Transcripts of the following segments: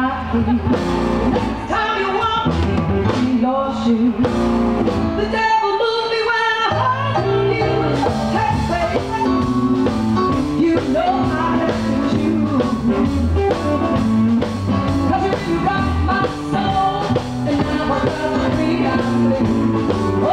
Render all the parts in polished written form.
my feet. Next time you walk in your shoes, the devil moved me when I heard you. Hey, baby, you know I have to choose. 'Cause you rock my soul, and now I'm gonna be out blue. Oh,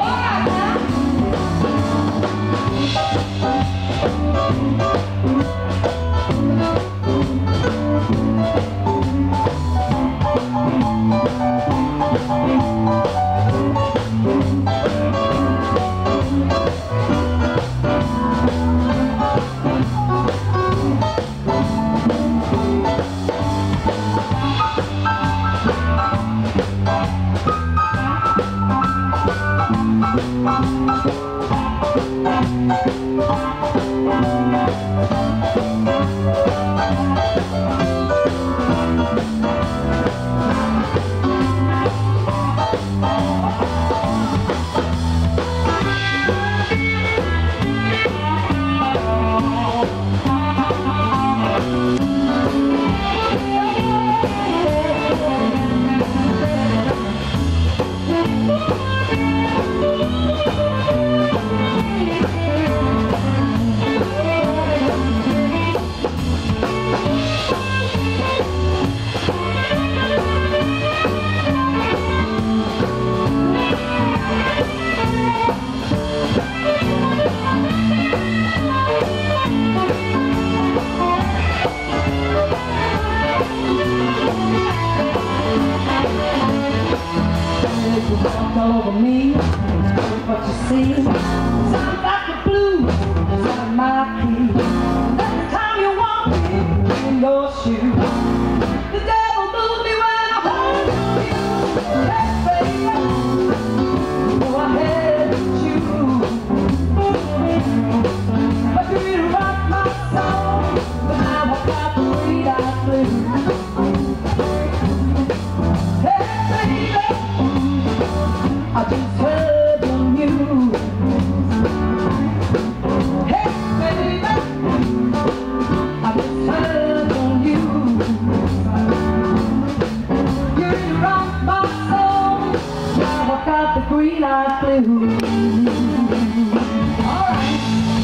all over me, what you see sounds like the blues inside my key. Every time you walk in your shoes, the devil moved me when I heard you. Hey, baby, go ahead and choose. But you really rock my soul, but now I got the green-eyed blues. I just heard the news. Hey, baby, I just heard the news. You rock my soul, now I got the green-eyed blues. All right.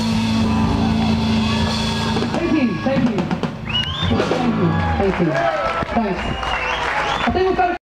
Thank you, thank you. Thank you, thank you. Thanks. I think we've got